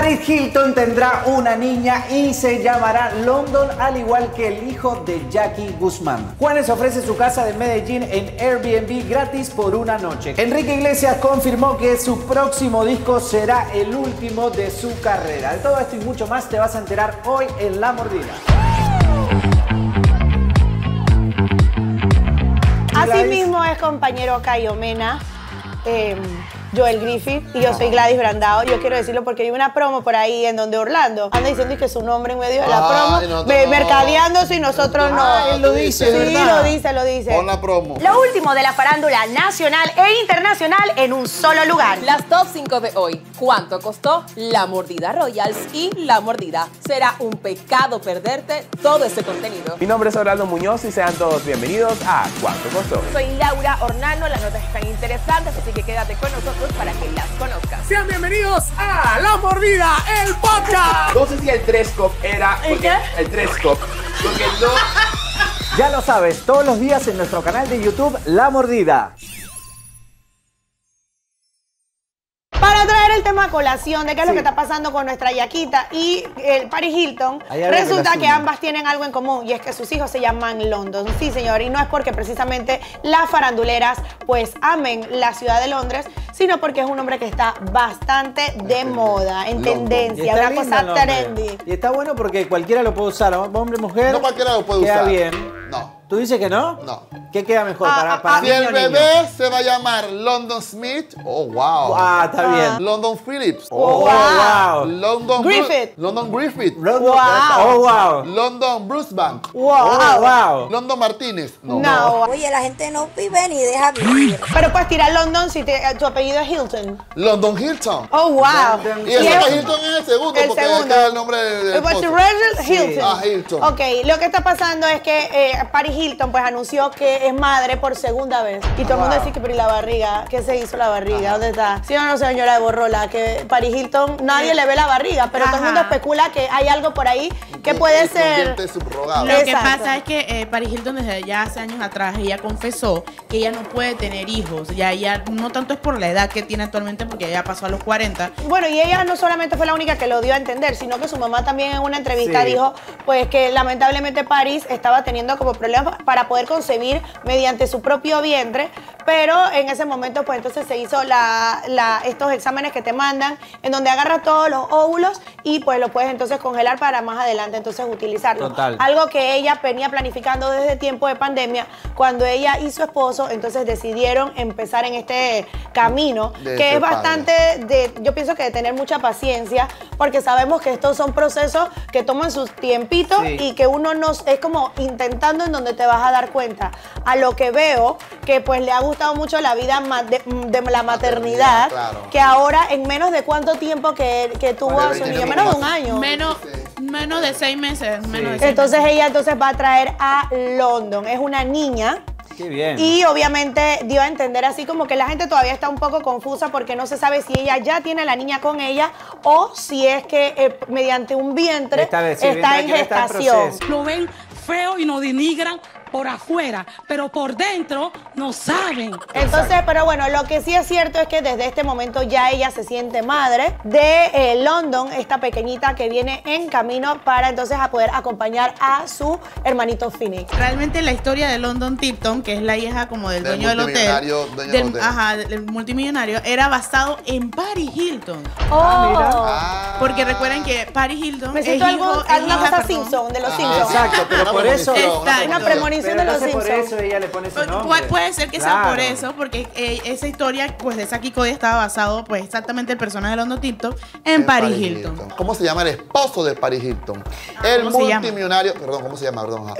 Paris Hilton tendrá una niña y se llamará London, al igual que el hijo de Jackie Guzmán. Juanes ofrece su casa de Medellín en Airbnb gratis por una noche. Enrique Iglesias confirmó que su próximo disco será el último de su carrera. De todo esto y mucho más te vas a enterar hoy en La Mordida. Así mismo es, compañero Cayo Mena, Joel Griffith, y yo soy Gladys Brandao. Yo quiero decirlo porque hay una promo por ahí en donde Orlando anda diciendo que su nombre en medio de la promo, mercadeándose, y nosotros no. Él lo dice, sí, ¿verdad? lo dice. Pon la promo. Lo último de la farándula nacional e internacional en un solo lugar. Las top 5 de hoy. ¿Cuánto costó La Mordida Royals y La Mordida? Será un pecado perderte todo este contenido. Mi nombre es Orlando Muñoz y sean todos bienvenidos a ¿Cuánto costó? Soy Laura Hornano, las notas están interesantes, así que quédate con nosotros para que las conozcas. Sean bienvenidos a La Mordida, el podcast. No sé si el Trescop era... ¿Qué? El Trescop. Porque no... Ya lo sabes, todos los días en nuestro canal de YouTube La Mordida. Para traer el tema a colación de qué es lo que está pasando con nuestra Yaquita y el Paris Hilton, resulta que ambas tienen algo en común, y es que sus hijos se llaman London. Sí, señor, y no es porque precisamente las faranduleras pues amen la ciudad de Londres, sino porque es un nombre que está bastante de moda, en tendencia, una cosa trendy. Y está bueno porque cualquiera lo puede usar, hombre, mujer. No cualquiera lo puede queda usar. bien. No. ¿Tú dices que no? No. ¿Qué queda mejor para Si niño el o niño? bebé se va a llamar London Smith, oh wow. Ah, está bien. London Phillips. Oh, wow. London Griffith. London Griffith. Wow. Wow. Oh, wow. London Bruce Bank. Wow. Oh, wow. London Martínez. No. Oye, la gente no vive ni deja vivir. Pero puedes tirar London si tu apellido es Hilton. London Hilton. Oh, wow. Y ese que Hilton es el segundo, el porque segundo. es el nombre del Pues esposo. Hilton. Ah, Hilton. Ok, lo que está pasando es que Paris Hilton pues anunció que es madre por segunda vez. Y todo el mundo dice que, pero ¿y la barriga? ¿Qué se hizo la barriga? ¿Dónde está? ¿Sí o no, señora de Borrola? Que Paris Hilton, nadie le ve la barriga, pero todo el mundo especula que hay algo por ahí que puede ser... subrogable. Lo que Exacto. pasa es que Paris Hilton desde ya hace años atrás ella confesó que ella no puede tener hijos. Ya ella no tanto es por la edad que tiene actualmente, porque ella pasó a los 40. Bueno, y ella no solamente fue la única que lo dio a entender, sino que su mamá también en una entrevista dijo pues que lamentablemente Paris estaba teniendo como problemas para poder concebir mediante su propio vientre, pero en ese momento pues entonces se hizo estos exámenes que te mandan, en donde agarras todos los óvulos y pues lo puedes entonces congelar para más adelante entonces utilizarlo. Total. Algo que ella venía planificando desde tiempo de pandemia, cuando ella y su esposo entonces decidieron empezar en este camino, que es bastante yo pienso que de tener mucha paciencia, porque sabemos que estos son procesos que toman sus tiempitos y que uno no es como intentando en donde te vas a dar cuenta. A lo que veo que pues le ha gustado mucho la vida de la maternidad, claro. que ahora en menos de cuánto tiempo que tuvo a su niño, menos de un año. Menos de 6 meses. Entonces ella va a traer a London. Es una niña. Qué bien. Y obviamente dio a entender así como que la gente todavía está un poco confusa porque no se sabe si ella ya tiene la niña con ella o si es que mediante un vientre está en gestación. Lo ven feo y nos denigran por afuera, pero por dentro no saben. Entonces, pero bueno, lo que sí es cierto es que desde este momento ya ella se siente madre de London, esta pequeñita que viene en camino para entonces a poder acompañar a su hermanito Phoenix. Realmente la historia de London Tipton, que es la hija como del dueño del hotel, del multimillonario, era basado en Paris Hilton. Porque recuerden que Paris Hilton me siento alguna cosa Simpson, de los Simpsons. Exacto, pero por eso... Una premonición de los Simpsons. Por eso ella le pone ese nombre. Puede ser que sea por eso, porque esa historia pues de Saki Cody estaba basado pues exactamente el personaje de London Tipton en Paris Hilton. ¿Cómo se llama el esposo de Paris Hilton? El multimillonario, perdón, ¿cómo se llama? Perdón.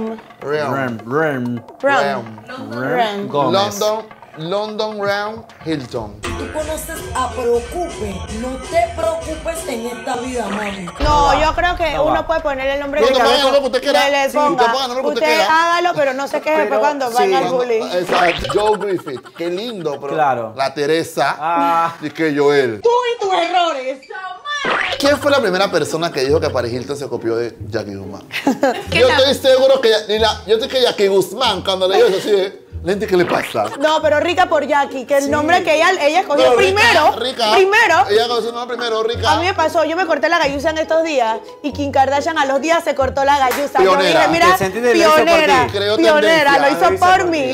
London Round Hilton. Tú conoces a Preocupe. No te preocupes en esta vida, mami. No, yo creo que uno puede poner el nombre de usted hágalo, pero no se queje cuando vaya al bullying. Exacto, Joel Griffith. Qué lindo, pero la Teresa y que Joel. Tú y tus errores. ¿Quién fue la primera persona que dijo que Paris Hilton se copió de Jackie Guzmán? Yo estoy seguro que Jackie Guzmán, cuando le dijo eso así, Lente, ¿qué le pasa? No, pero rica por Jackie, que el nombre que ella escogió primero. Rica. Primero. Ella escogió el nombre primero, rica. A mí me pasó, yo me corté la galluza en estos días y Kim Kardashian a los días se cortó la galluza. Pionera. Yo dije, mira, pionera, lo hizo por mí.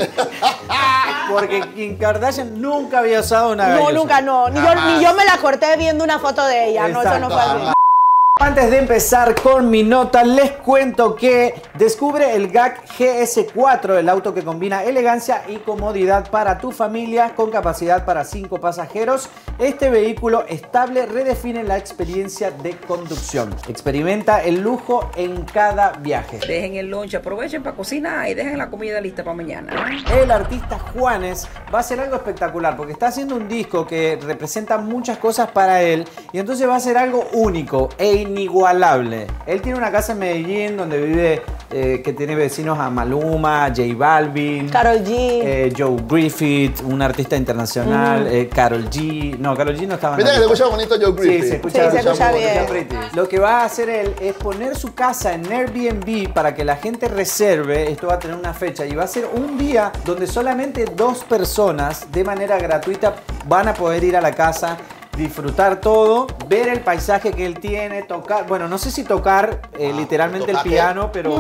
Porque Kim Kardashian nunca había usado una galluza. No, nunca, no. Ni yo me la corté viendo una foto de ella. Exacto. No, eso no fue así. Antes de empezar con mi nota, les cuento que descubre el GAC GS4, el auto que combina elegancia y comodidad para tu familia con capacidad para 5 pasajeros. Este vehículo estable redefine la experiencia de conducción. Experimenta el lujo en cada viaje. Dejen el lunch, aprovechen para cocinar y dejen la comida lista para mañana. El artista Juanes va a hacer algo espectacular porque está haciendo un disco que representa muchas cosas para él y entonces va a ser algo único e inigualable. Él tiene una casa en Medellín donde vive, que tiene vecinos a Maluma, J Balvin, Karol G, Joe Griffith, un artista internacional, Karol G. No, Karol G no estaba. Mira que se escucha bonito Joe Griffith. Sí, se escucha bien. Lo que va a hacer él es poner su casa en Airbnb para que la gente reserve. Esto va a tener una fecha y va a ser un día donde solamente 2 personas de manera gratuita van a poder ir a la casa, disfrutar todo, ver el paisaje que él tiene, tocar, bueno, no sé si tocar literalmente el piano, pero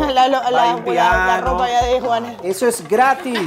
la ropa ya de Juanes. Eso es gratis.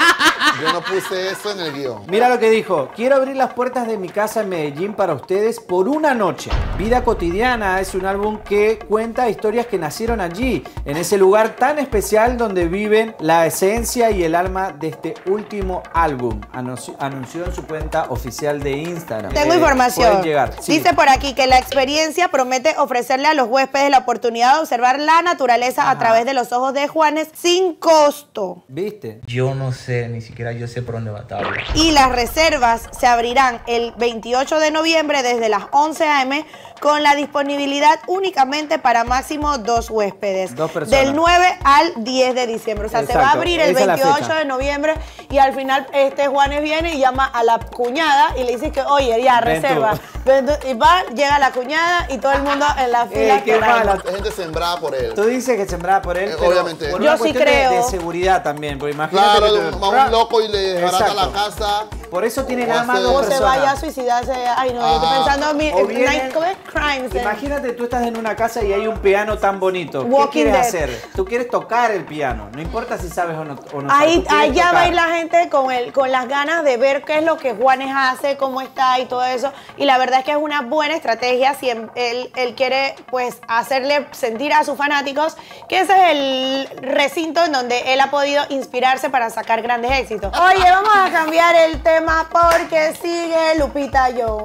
Yo no puse eso en el guión. Mira lo que dijo: quiero abrir las puertas de mi casa en Medellín para ustedes por una noche. Vida Cotidiana es un álbum que cuenta historias que nacieron allí, en ese lugar tan especial donde viven la esencia y el alma de este último álbum, anunció en su cuenta oficial de Instagram. Tengo información. Llegar. Sí. Dice por aquí que la experiencia promete ofrecerle a los huéspedes la oportunidad de observar la naturaleza a través de los ojos de Juanes sin costo. ¿Viste? Yo no sé, ni siquiera yo sé por dónde va a estar. Y las reservas se abrirán el 28 de noviembre desde las 11 a.m. con la disponibilidad únicamente para máximo 2 huéspedes. 2 personas. Del 9 al 10 de diciembre. O sea, exacto, se va a abrir el 28 de noviembre y al final Juanes viene y llama a la cuñada y le dice que, oye, ya, reserva. Y va, llega la cuñada y todo el mundo en la fila. La gente sembrada por él. Tú dices que sembrada por él, pero obviamente. Por yo sí creo. De seguridad también, porque imagínate. Claro, va un loco y le desbarata la casa. Por eso tiene nada más 2 personas. O se vaya a suicidarse. Ay, no, yo estoy pensando en crimes. Imagínate, tú estás en una casa y hay un piano tan bonito. ¿Qué quieres hacer? Tú quieres tocar el piano. No importa si sabes o no ahí sabes. Ya va a ir la gente con las ganas de ver qué es lo que Juanes hace, cómo está y todo eso. Y la verdad es que es una buena estrategia si él quiere pues hacerle sentir a sus fanáticos que ese es el recinto en donde él ha podido inspirarse para sacar grandes éxitos. Oye, vamos a cambiar el tema porque sigue Lupita Jones.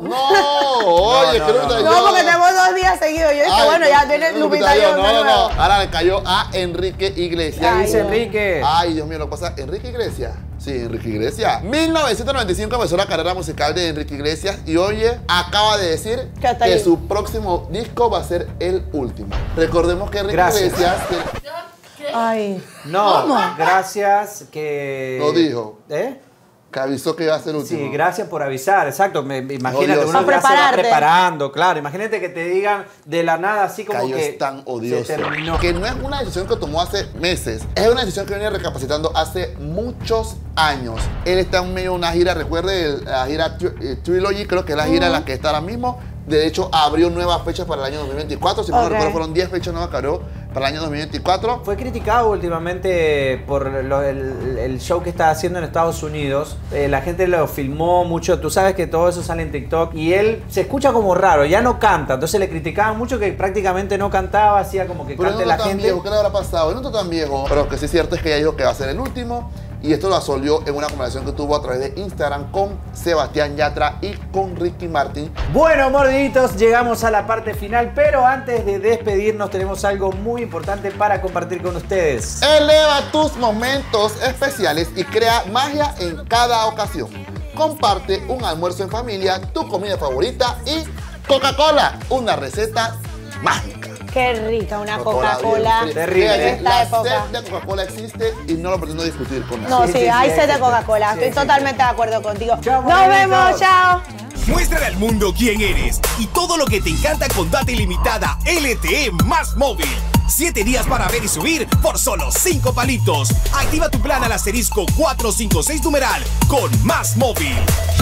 No, porque tenemos 2 días seguidos. Yo dije, bueno, ya tiene Lupita Jones. No. Ahora le cayó a Enrique Iglesias. ¿Qué dice Enrique? Ay, Dios mío, lo pasa. ¿Enrique Iglesias? Sí, Enrique Iglesias. 1995 empezó la carrera musical de Enrique Iglesias y oye, acaba de decir que su próximo disco va a ser el último. Recordemos que Enrique Iglesias... Ay. No, gracias que... Lo dijo. ¿Eh? Que avisó que iba a ser el último. Sí, gracias por avisar, exacto. Imagínate, uno ya se va preparando, claro. Imagínate que te digan de la nada así como que es tan odioso. Se terminó. Que no es una decisión que tomó hace meses, es una decisión que viene recapacitando hace muchos años. Él está en medio de una gira, recuerde la gira Trilogy, creo que es la gira en la que está ahora mismo. De hecho, abrió nuevas fechas para el año 2024. Si no recuerdo, fueron 10 fechas nuevas que abrió para el año 2024. Fue criticado últimamente por el show que está haciendo en Estados Unidos. La gente lo filmó mucho. Tú sabes que todo eso sale en TikTok. Y él se escucha como raro, ya no canta. Entonces le criticaban mucho que prácticamente no cantaba, hacía como que cante la gente. Viejo, ¿qué le habrá pasado? Él no está tan viejo. Pero lo que sí es cierto es que ella dijo que va a ser el último. Y esto lo absolvió en una conversación que tuvo a través de Instagram con Sebastián Yatra y con Ricky Martin. Bueno, mordiditos, llegamos a la parte final, pero antes de despedirnos tenemos algo muy importante para compartir con ustedes. Eleva tus momentos especiales y crea magia en cada ocasión. Comparte un almuerzo en familia, tu comida favorita y Coca-Cola, una receta mágica. Qué rica una Coca-Cola. Terrible. La sed de Coca-Cola existe y no lo pretendo discutir con nadie. No, sí, hay sed de Coca-Cola. Estoy totalmente de acuerdo contigo. Nos vemos, chao. Muéstrale al mundo quién eres y todo lo que te encanta con data ilimitada LTE más móvil. 7 días para ver y subir por solo 5 palitos. Activa tu plan al asterisco 456 numeral con Más Móvil.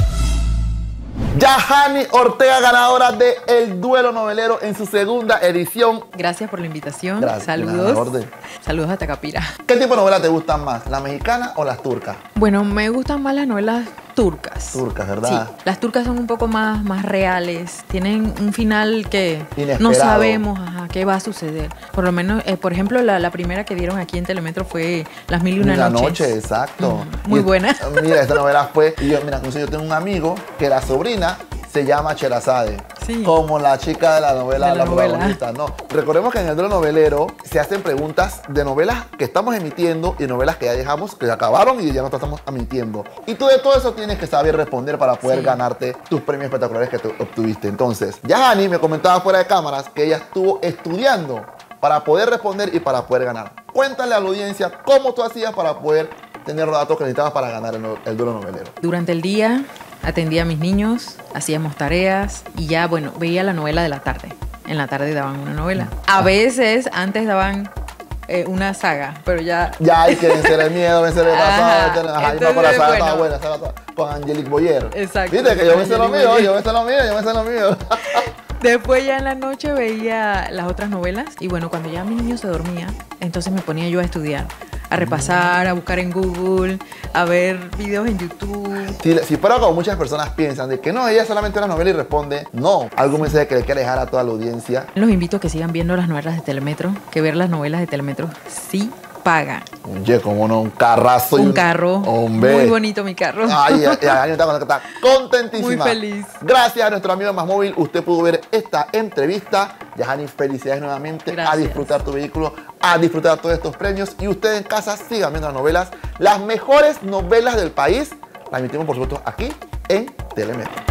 Yahani Ortega, ganadora de El Duelo Novelero en su segunda edición. Gracias por la invitación. Gracias. Saludos. Saludos a Tacapira. ¿Qué tipo de novelas te gustan más, la mexicana o las turcas? Bueno, me gustan más las novelas turcas. Turcas, ¿verdad? Sí, las turcas son un poco más reales. Tienen un final que inesperado. No sabemos qué va a suceder. Por lo menos, por ejemplo, la primera que dieron aquí en Telemetro fue Las Mil y Una Noches. Exacto. Muy buena. Mira, esta novela fue... yo tengo un amigo que la sobrina se llama Sherazade. Sí. Como la chica de la novela, la protagonista. No. Recordemos que en El Duelo Novelero se hacen preguntas de novelas que estamos emitiendo y novelas que ya dejamos, que acabaron y ya no estamos emitiendo. Y tú de todo eso tienes que saber responder para poder ganarte tus premios espectaculares que tú obtuviste. Entonces, Yahani me comentaba fuera de cámaras que ella estuvo estudiando para poder responder y para poder ganar. Cuéntale a la audiencia cómo tú hacías para poder tener los datos que necesitabas para ganar el Duelo Novelero. Durante el día atendía a mis niños, hacíamos tareas y ya, bueno, veía la novela de la tarde. En la tarde daban una novela. A veces antes daban una saga, pero ya... Ya hay que vencer el miedo, vencer el pasado. Entonces, con la saga estaba buena, con Angelique Boyer. Exacto. Viste que yo me sé lo mío, yo me sé lo mío. Después ya en la noche veía las otras novelas y bueno, cuando ya mi niño se dormía, entonces me ponía yo a estudiar, a repasar, a buscar en Google, a ver videos en YouTube. Si fuera como muchas personas piensan de que no, ella solamente ve la novela y responde, no. Algo mensaje que le quiere dejar a toda la audiencia. Los invito a que sigan viendo las novelas de Telemetro, que ver las novelas de Telemetro sí paga. Oye, como no, un carrazo. Un carro. Hombre. Muy bonito mi carro. Ay, está contentísima. Muy feliz. Gracias a nuestro amigo Más Móvil, usted pudo ver esta entrevista. Yahani, felicidades nuevamente. Gracias. A disfrutar tu vehículo, a disfrutar todos estos premios. Y usted en casa sigan viendo las novelas. Las mejores novelas del país las emitimos, por supuesto, aquí en Telemetro.